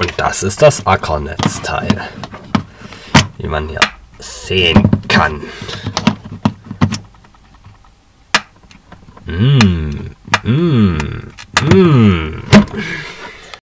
Und das ist das ACKER Netzteil, wie man hier sehen kann. Mmh, mmh, mmh.